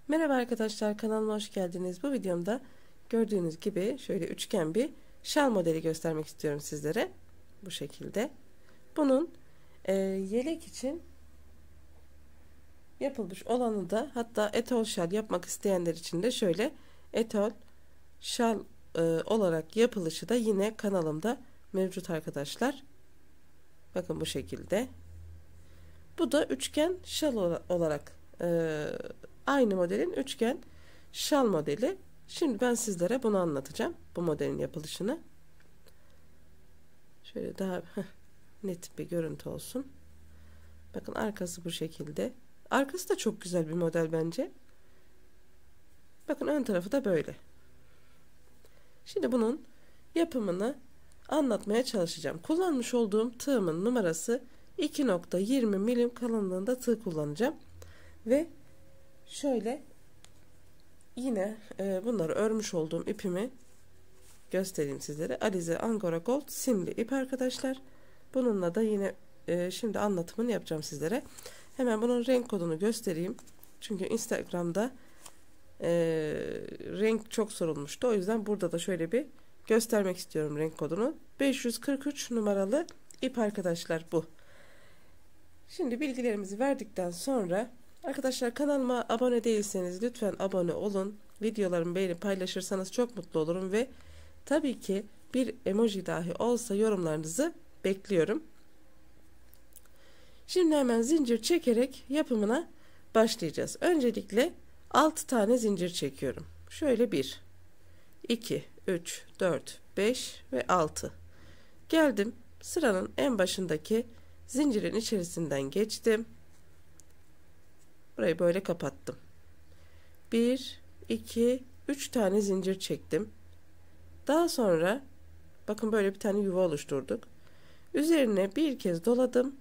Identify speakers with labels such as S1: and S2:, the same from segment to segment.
S1: Merhaba arkadaşlar, kanalıma hoş geldiniz. Bu videomda gördüğünüz gibi şöyle üçgen bir şal modeli göstermek istiyorum sizlere. Bu şekilde. Bunun yelek için yapılmış olanı da, hatta etol şal yapmak isteyenler için de şöyle etol şal olarak yapılışı da yine kanalımda mevcut arkadaşlar. Bakın bu şekilde. Bu da üçgen şal olarak aynı modelin üçgen şal modeli. Şimdi ben sizlere bunu anlatacağım. Bu modelin yapılışını. Şöyle daha net bir görüntü olsun. Bakın arkası bu şekilde. Arkası da çok güzel bir model bence. Bakın ön tarafı da böyle. Şimdi bunun yapımını anlatmaya çalışacağım. Kullanmış olduğum tığımın numarası 2.20 milim kalınlığında tığ kullanacağım. Ve şöyle yine bunları örmüş olduğum ipimi göstereyim sizlere. Alize Angora Gold simli ip arkadaşlar. Bununla da yine şimdi anlatımını yapacağım sizlere. Hemen bunun renk kodunu göstereyim. Çünkü Instagram'da renk çok sorulmuştu. O yüzden burada da şöyle bir göstermek istiyorum renk kodunu. 543 numaralı ip arkadaşlar bu. Şimdi bilgilerimizi verdikten sonra arkadaşlar, kanalıma abone değilseniz lütfen abone olun. Videolarımı beğenip paylaşırsanız çok mutlu olurum ve tabii ki bir emoji dahi olsa yorumlarınızı bekliyorum. Şimdi hemen zincir çekerek yapımına başlayacağız. Öncelikle 6 tane zincir çekiyorum. Şöyle 1, 2, 3, 4, 5 ve 6. Geldim sıranın en başındaki zincirin içerisinden geçtim. Burayı böyle kapattım. 1, 2, 3 tane zincir çektim. Daha sonra bakın böyle bir tane yuva oluşturduk. Üzerine bir kez doladım.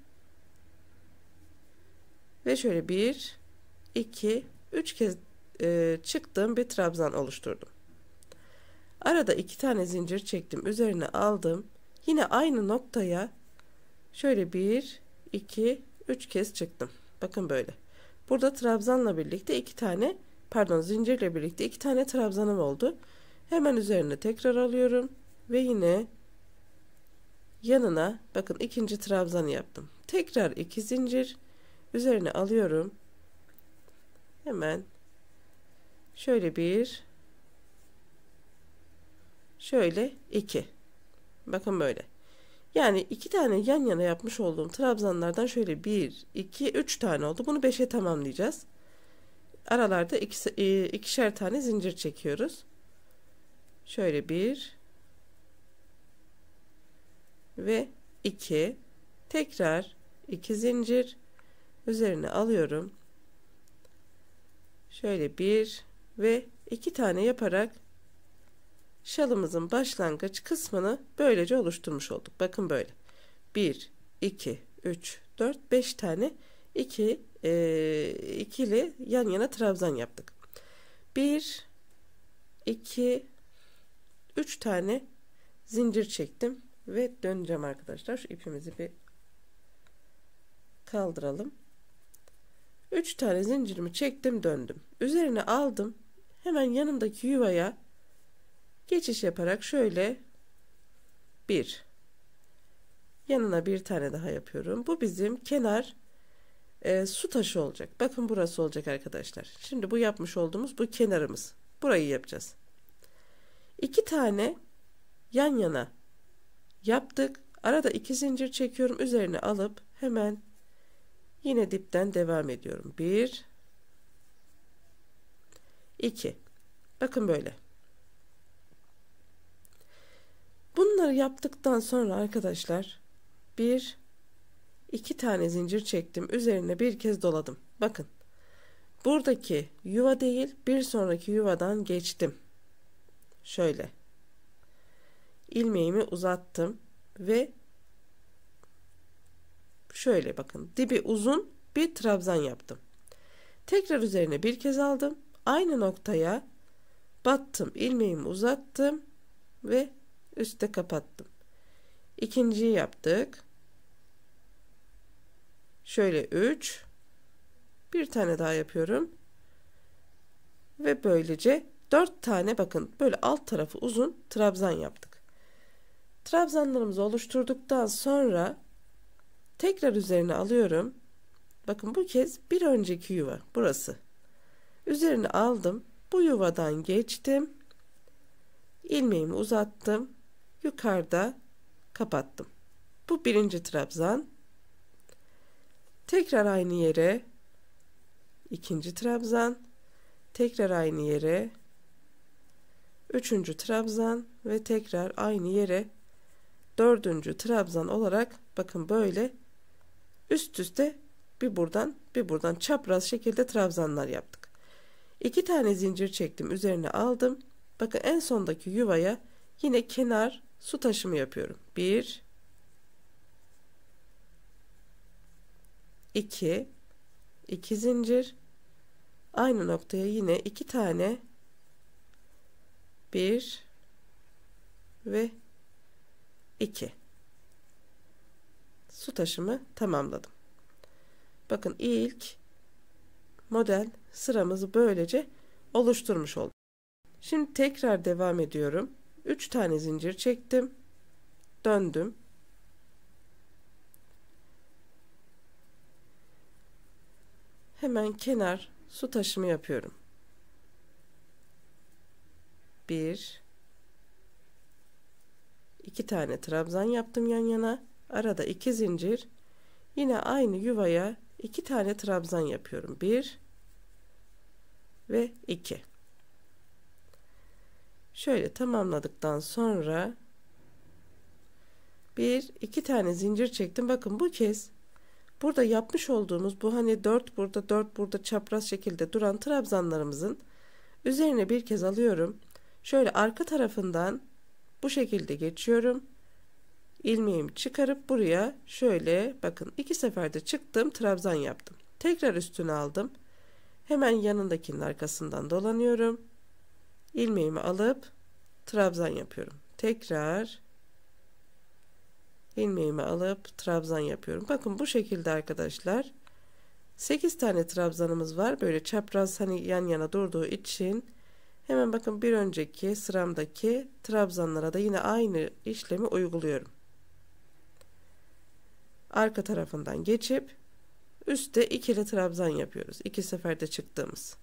S1: Ve şöyle 1, 2, 3 kez çıktığım bir trabzan oluşturdum. Arada 2 tane zincir çektim. Üzerine aldım. Yine aynı noktaya şöyle 1, 2, 3 kez çıktım. Bakın böyle. Burada trabzanla birlikte zincirle birlikte 2 tane trabzanım oldu. Hemen üzerine tekrar alıyorum ve yine yanına bakın ikinci trabzanı yaptım. Tekrar 2 zincir üzerine alıyorum. Hemen şöyle 1, şöyle 2. Bakın böyle. Yani 2 tane yan yana yapmış olduğum trabzanlardan şöyle 1, 2, 3 tane oldu. Bunu 5'e tamamlayacağız. Aralarda ikişer tane zincir çekiyoruz. Şöyle 1 ve 2. Tekrar 2 zincir üzerine alıyorum. Şöyle 1 ve 2 tane yaparak şalımızın başlangıç kısmını böylece oluşturmuş olduk. Bakın böyle. 1, 2, 3, 4, 5 tane ikili yan yana trabzan yaptık. 1, 2, 3 tane zincir çektim ve döneceğim arkadaşlar. Şu ipimizi bir kaldıralım. 3 tane zincirimi çektim, döndüm. Üzerine aldım. Hemen yanımdaki yuvaya geçiş yaparak şöyle 1, yanına bir tane daha yapıyorum. Bu bizim kenar su taşı olacak. Bakın burası olacak arkadaşlar. Şimdi bu yapmış olduğumuz bu kenarımız. Burayı yapacağız. 2 tane yan yana yaptık. Arada 2 zincir çekiyorum. Üzerine alıp hemen yine dipten devam ediyorum. 1, 2. Bakın böyle. Bunları yaptıktan sonra arkadaşlar 1, 2 tane zincir çektim. Üzerine bir kez doladım. Bakın. Buradaki yuva değil, bir sonraki yuvadan geçtim. Şöyle. İlmeğimi uzattım ve şöyle bakın. Dibi uzun bir trabzan yaptım. Tekrar üzerine bir kez aldım. Aynı noktaya battım. İlmeğimi uzattım ve üstte kapattım. İkinciyi yaptık. Şöyle 3, bir tane daha yapıyorum. Ve böylece 4 tane bakın böyle alt tarafı uzun trabzan yaptık. Trabzanlarımızı oluşturduktan sonra tekrar üzerine alıyorum. Bakın bu kez bir önceki yuva burası. Üzerine aldım. Bu yuvadan geçtim. İlmeğimi uzattım. Yukarıda kapattım. Bu birinci trabzan. Tekrar aynı yere ikinci trabzan. Tekrar aynı yere üçüncü trabzan ve tekrar aynı yere dördüncü trabzan olarak bakın böyle üst üste bir buradan çapraz şekilde trabzanlar yaptık. 2 tane zincir çektim, üzerine aldım. Bakın en sondaki yuvaya yine kenar su taşımı yapıyorum. 1 2 2 zincir, aynı noktaya yine 2 tane 1 ve 2 su taşımı tamamladım. Bakın ilk model sıramızı böylece oluşturmuş olduk. Şimdi tekrar devam ediyorum. 3 tane zincir çektim. Döndüm. Hemen kenar su taşımı yapıyorum. 1 2 tane trabzan yaptım yan yana. Arada 2 zincir. Yine aynı yuvaya 2 tane trabzan yapıyorum. 1 ve 2. Şöyle tamamladıktan sonra 2 tane zincir çektim. Bakın bu kez burada yapmış olduğumuz bu hani 4 burada 4 burada çapraz şekilde duran trabzanlarımızın üzerine bir kez alıyorum. Şöyle arka tarafından bu şekilde geçiyorum. İlmeğimi çıkarıp buraya şöyle bakın 2 seferde çıktım, trabzan yaptım. Tekrar üstüne aldım. Hemen yanındakinin arkasından dolanıyorum. İlmeğimi alıp trabzan yapıyorum. Tekrar ilmeğimi alıp trabzan yapıyorum. Bakın bu şekilde arkadaşlar 8 tane trabzanımız var. Böyle çapraz hani yan yana durduğu için hemen bakın bir önceki sıramdaki trabzanlara da yine aynı işlemi uyguluyorum. Arka tarafından geçip üstte ikili trabzan yapıyoruz. 2 seferde çıktığımız.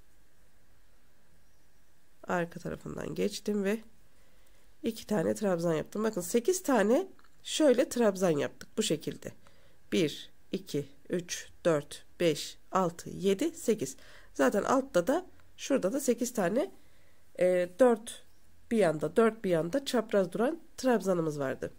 S1: Arka tarafından geçtim ve 2 tane trabzan yaptım. Bakın 8 tane şöyle trabzan yaptık bu şekilde. 1 2 3 4 5 6 7 8. Zaten altta da şurada da 8 tane 4 bir yanda 4 bir yanda çapraz duran trabzanımız vardı.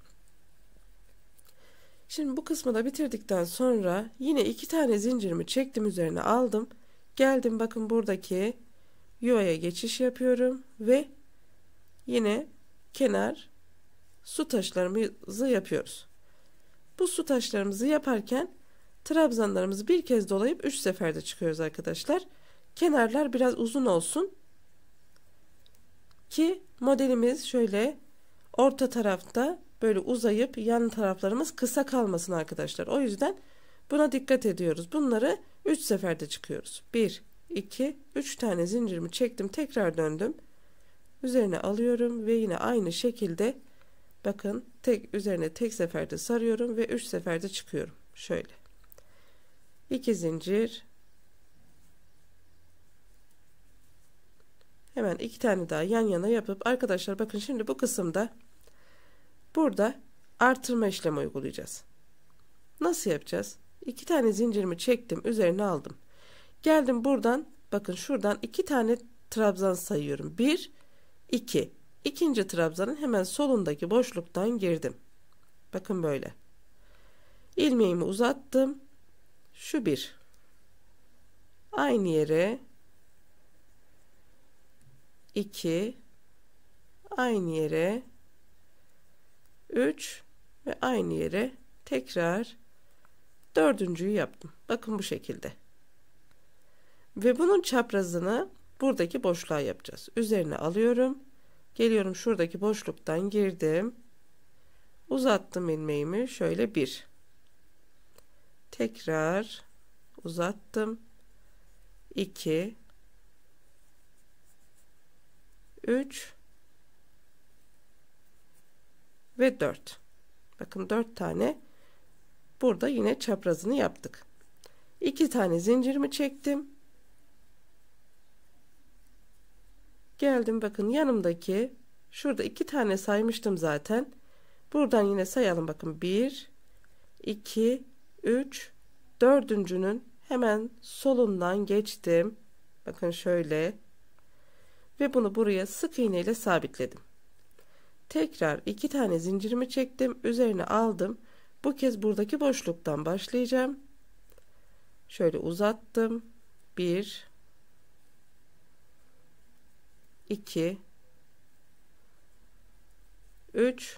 S1: Şimdi bu kısmı da bitirdikten sonra yine 2 tane zincirimi çektim, üzerine aldım. Geldim bakın buradaki yuvaya geçiş yapıyorum ve yine kenar su taşlarımızı yapıyoruz. Bu su taşlarımızı yaparken trabzanlarımızı bir kez dolayıp 3 seferde çıkıyoruz arkadaşlar. Kenarlar biraz uzun olsun ki modelimiz şöyle orta tarafta böyle uzayıp yan taraflarımız kısa kalmasın arkadaşlar. O yüzden buna dikkat ediyoruz. Bunları 3 seferde çıkıyoruz. 1 2 3 tane zincirimi çektim, tekrar döndüm. Üzerine alıyorum ve yine aynı şekilde bakın üzerine tek seferde sarıyorum ve 3 seferde çıkıyorum. Şöyle 2 zincir, hemen 2 tane daha yan yana yapıp arkadaşlar bakın şimdi bu kısımda burada artırma işlemi uygulayacağız. Nasıl yapacağız? 2 tane zincirimi çektim, üzerine aldım. Geldim buradan bakın şuradan 2 tane trabzan sayıyorum. 1 2. İkinci trabzanın hemen solundaki boşluktan girdim. Bakın böyle. İlmeğimi uzattım. Şu 1. Aynı yere 2. Aynı yere 3 ve aynı yere tekrar dördüncüyü yaptım. Bakın bu şekilde. Ve bunun çaprazını buradaki boşluğa yapacağız. Üzerine alıyorum. Geliyorum şuradaki boşluktan girdim. Uzattım ilmeğimi. Şöyle 1. Tekrar uzattım. 2. 3 ve 4. Bakın 4 tane burada yine çaprazını yaptık. 2 tane zincirimi çektim. Geldim, bakın yanımdaki şurada 2 tane saymıştım zaten. Buradan yine sayalım, bakın 1 2 3, dördüncünün hemen solundan geçtim. Bakın şöyle. Ve bunu buraya sık iğne ile sabitledim. Tekrar 2 tane zincirimi çektim. Üzerine aldım. Bu kez buradaki boşluktan başlayacağım. Şöyle uzattım. 1 2 3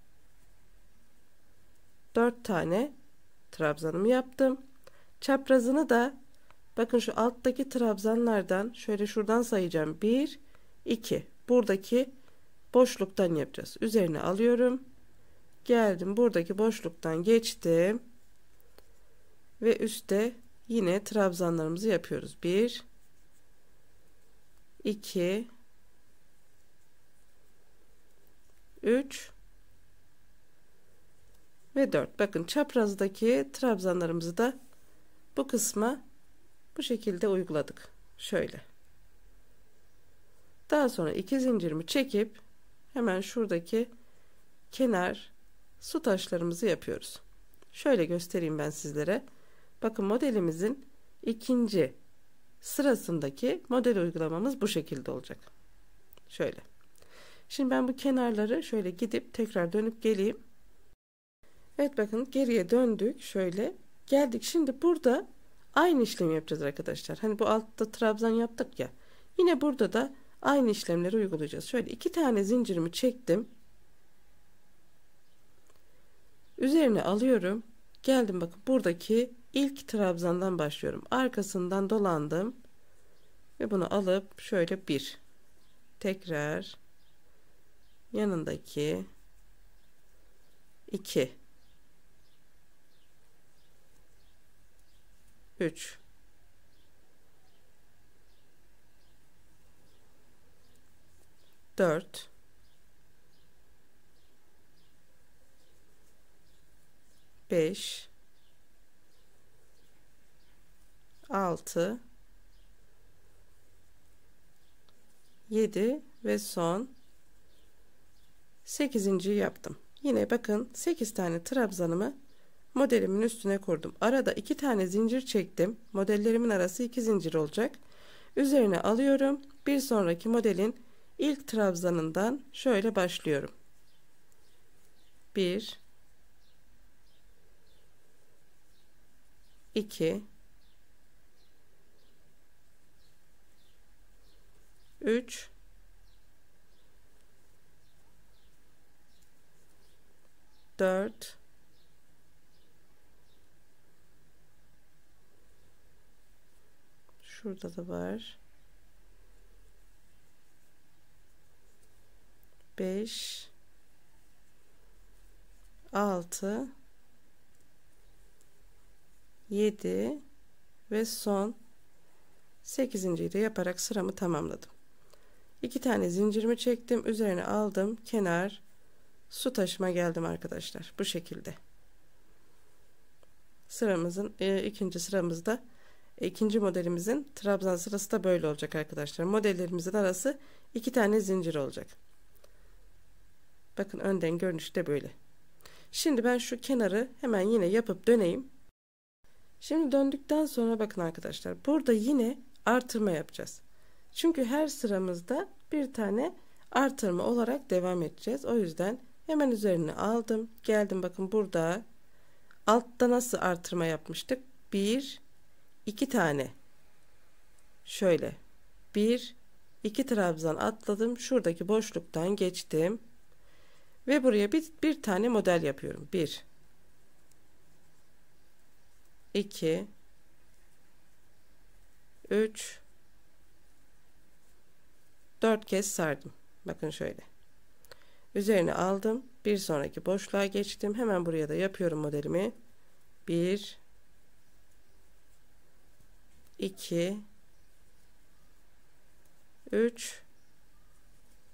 S1: 4 tane trabzanımı yaptım. Çaprazını da bakın şu alttaki trabzanlardan şöyle şuradan sayacağım. 1 2, buradaki boşluktan yapacağız. Üzerine alıyorum. Geldim, buradaki boşluktan geçtim. Ve üstte yine trabzanlarımızı yapıyoruz. 1 2 3 ve 4. Bakın çaprazdaki trabzanlarımızı da bu kısma bu şekilde uyguladık. Şöyle. Daha sonra 2 zincirimi çekip hemen şuradaki kenar su taşlarımızı yapıyoruz. Şöyle göstereyim ben sizlere. Bakın modelimizin ikinci sırasındaki model uygulamamız bu şekilde olacak. Şöyle. Şimdi ben bu kenarları şöyle gidip tekrar dönüp geleyim. Evet, bakın geriye döndük. Şöyle geldik. Şimdi burada aynı işlemi yapacağız arkadaşlar. Hani bu altta trabzan yaptık ya. Yine burada da aynı işlemleri uygulayacağız. Şöyle 2 tane zincirimi çektim. Üzerine alıyorum. Geldim, bakın buradaki ilk trabzandan başlıyorum. Arkasından dolandım. Ve bunu alıp şöyle bir. Tekrar yanındaki 2 3 4 5 6 7 ve son 8.'yi yaptım. Yine bakın 8 tane trabzanımı modelimin üstüne kurdum. Arada 2 tane zincir çektim. Modellerimin arası 2 zincir olacak. Üzerine alıyorum. Bir sonraki modelin ilk trabzanından şöyle başlıyorum. 1 2 3 4 şurada da var, 5 6 7 ve son 8.'yi de yaparak sıramı tamamladım. 2 tane zincirimi çektim, üzerine aldım, kenar su taşıma geldim arkadaşlar. Bu şekilde sıramızın ikinci sıramızda ikinci modelimizin trabzan sırası da böyle olacak arkadaşlar. Modellerimizin arası 2 tane zincir olacak. Bakın önden görünüşte böyle. Şimdi ben şu kenarı hemen yine yapıp döneyim. Şimdi döndükten sonra bakın arkadaşlar, burada yine artırma yapacağız. Çünkü her sıramızda bir tane artırma olarak devam edeceğiz. O yüzden hemen üzerine aldım. Geldim, bakın burada altta nasıl artırma yapmıştık? 1 2 tane. Şöyle 1 2 trabzan atladım. Şuradaki boşluktan geçtim. Ve buraya bir tane model yapıyorum. 1 2 3 4 kez sardım. Bakın şöyle. Üzerine aldım. Bir sonraki boşluğa geçtim. Hemen buraya da yapıyorum modelimi. 1 2 3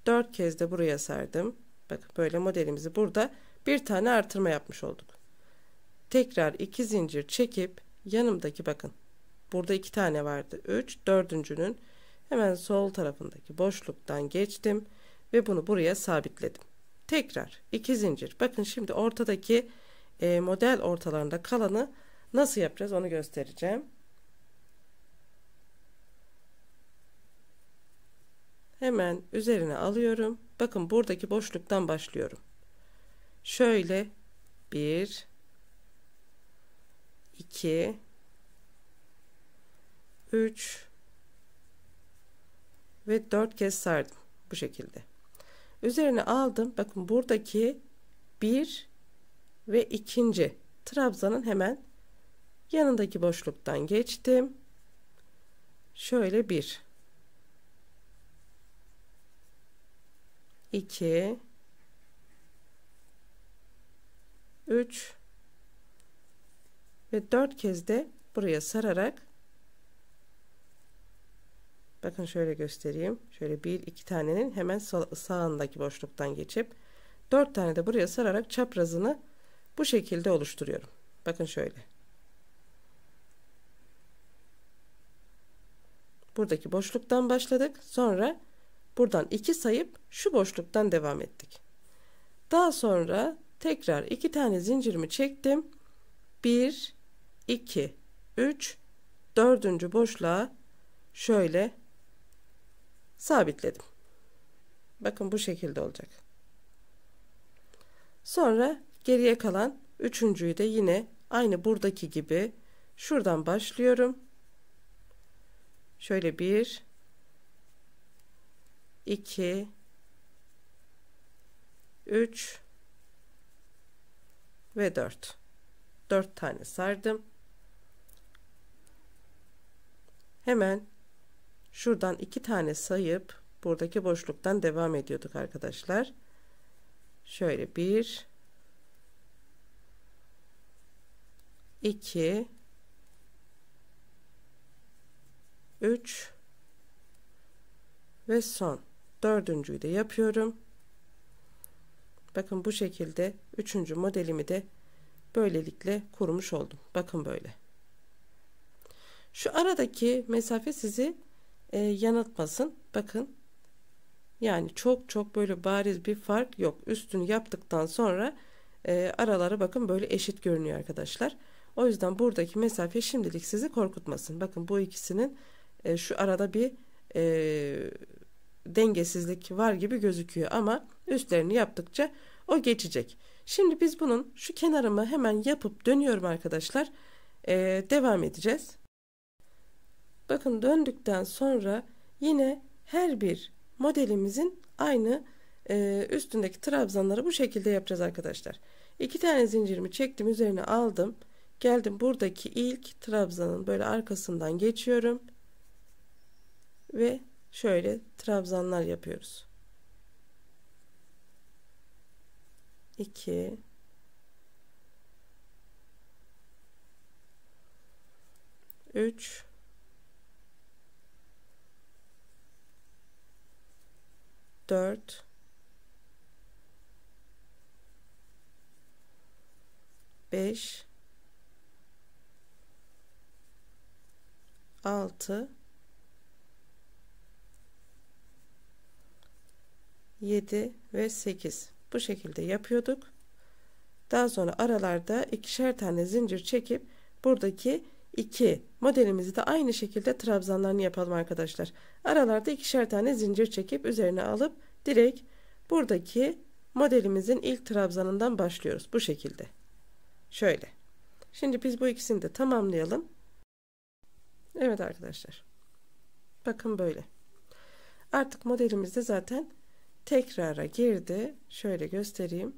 S1: 4 kez de buraya sardım. Bakın böyle modelimizi burada bir tane artırma yapmış olduk. Tekrar 2 zincir çekip yanımdaki, bakın burada 2 tane vardı, 3, dördüncünün hemen sol tarafındaki boşluktan geçtim ve bunu buraya sabitledim. Tekrar 2 zincir. Bakın şimdi ortadaki model ortalarında kalanı nasıl yapacağız onu göstereceğim. Hemen üzerine alıyorum. Bakın buradaki boşluktan başlıyorum. Şöyle 1 2 3 ve 4 kez sardım bu şekilde. Üzerine aldım. Bakın buradaki 1 ve ikinci trabzanın hemen yanındaki boşluktan geçtim. Şöyle 1 2 3 ve 4 kez de buraya sararak, bakın şöyle göstereyim. Şöyle 1 2 tanenin hemen sağındaki boşluktan geçip 4 tane de buraya sararak çaprazını bu şekilde oluşturuyorum. Bakın şöyle. Buradaki boşluktan başladık. Sonra buradan 2 sayıp şu boşluktan devam ettik. Daha sonra tekrar 2 tane zincirimi çektim. 1 2 3 dördüncü boşluğa şöyle sabitledim. Bakın bu şekilde olacak. Sonra geriye kalan üçüncüyü de yine aynı buradaki gibi şuradan başlıyorum. Şöyle 1 2 3 ve 4 tane sardım. Hemen şuradan 2 tane sayıp buradaki boşluktan devam ediyorduk arkadaşlar. Şöyle 1 2 3 ve son dördüncüyü de yapıyorum. Bakın bu şekilde üçüncü modelimi de böylelikle kurmuş oldum. Bakın böyle. Şu aradaki mesafe sizi yanıltmasın. Bakın yani çok böyle bariz bir fark yok. Üstünü yaptıktan sonra araları bakın böyle eşit görünüyor arkadaşlar. O yüzden buradaki mesafe şimdilik sizi korkutmasın. Bakın bu ikisinin şu arada bir dengesizlik var gibi gözüküyor ama üstlerini yaptıkça o geçecek. Şimdi biz bunun şu kenarımı hemen yapıp dönüyorum arkadaşlar. Devam edeceğiz. Bakın döndükten sonra yine her bir modelimizin aynı üstündeki trabzanları bu şekilde yapacağız arkadaşlar. 2 tane zincirimi çektim, üzerine aldım. Geldim buradaki ilk trabzanın böyle arkasından geçiyorum. Ve şöyle trabzanlar yapıyoruz. 2 3 4 5 6 7 ve 8 bu şekilde yapıyorduk. Daha sonra aralarda ikişer tane zincir çekip buradaki iki modelimizi de aynı şekilde trabzanlarını yapalım arkadaşlar. Aralarda ikişer tane zincir çekip üzerine alıp direkt buradaki modelimizin ilk trabzanından başlıyoruz. Bu şekilde. Şöyle. Şimdi biz bu ikisini de tamamlayalım. Evet arkadaşlar. Bakın böyle. Artık modelimiz de zaten tekrara girdi. Şöyle göstereyim.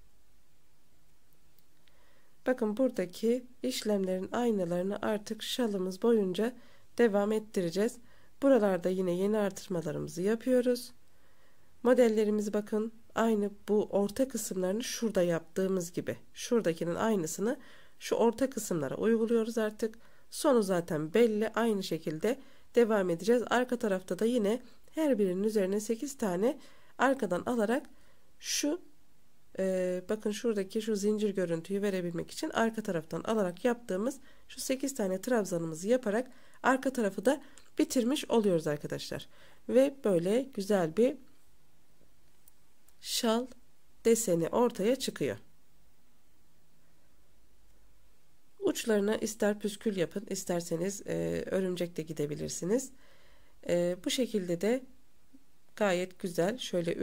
S1: Bakın buradaki işlemlerin aynılarını artık şalımız boyunca devam ettireceğiz. Buralarda yine yeni artırmalarımızı yapıyoruz. Modellerimizi bakın aynı bu orta kısımlarını şurada yaptığımız gibi. Şuradakinin aynısını şu orta kısımlara uyguluyoruz artık. Sonu zaten belli. Aynı şekilde devam edeceğiz. Arka tarafta da yine her birinin üzerine 8 tane arkadan alarak şu bakın şuradaki şu zincir görüntüyü verebilmek için arka taraftan alarak yaptığımız şu 8 tane trabzanımızı yaparak arka tarafı da bitirmiş oluyoruz arkadaşlar. Ve böyle güzel bir şal deseni ortaya çıkıyor. Uçlarına ister püskül yapın, isterseniz örümcek de gidebilirsiniz. Bu şekilde de gayet güzel. Şöyle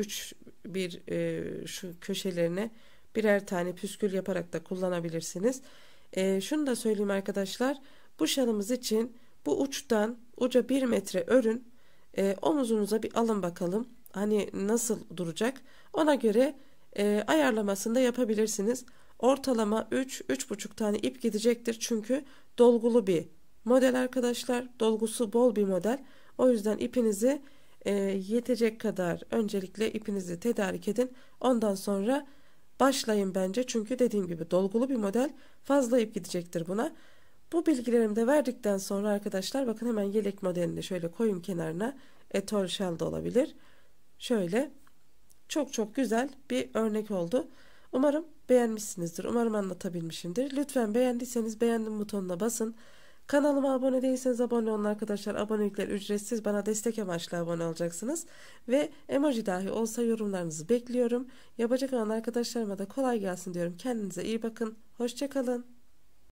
S1: şu köşelerine birer tane püskül yaparak da kullanabilirsiniz. Şunu da söyleyeyim arkadaşlar. Bu şalımız için bu uçtan uca 1 metre örün. Omuzunuza bir alın bakalım. Hani nasıl duracak? Ona göre ayarlamasını da yapabilirsiniz. Ortalama 3-3,5 tane ip gidecektir. Çünkü dolgulu bir model arkadaşlar. Dolgusu bol bir model. O yüzden ipinizi yetecek kadar öncelikle ipinizi tedarik edin. Ondan sonra başlayın bence. Çünkü dediğim gibi dolgulu bir model, fazla ip gidecektir buna. Bu bilgilerimi de verdikten sonra arkadaşlar bakın hemen yelek modelini şöyle koyun kenarına. Etol şal da olabilir. Şöyle çok güzel bir örnek oldu. Umarım beğenmişsinizdir. Umarım anlatabilmişimdir. Lütfen beğendiyseniz beğendim butonuna basın. Kanalıma abone değilseniz abone olun arkadaşlar. Abonelikler ücretsiz. Bana destek amaçlı abone olacaksınız. Ve emoji dahi olsa yorumlarınızı bekliyorum. Yapacak olan arkadaşlarıma da kolay gelsin diyorum. Kendinize iyi bakın. Hoşça kalın.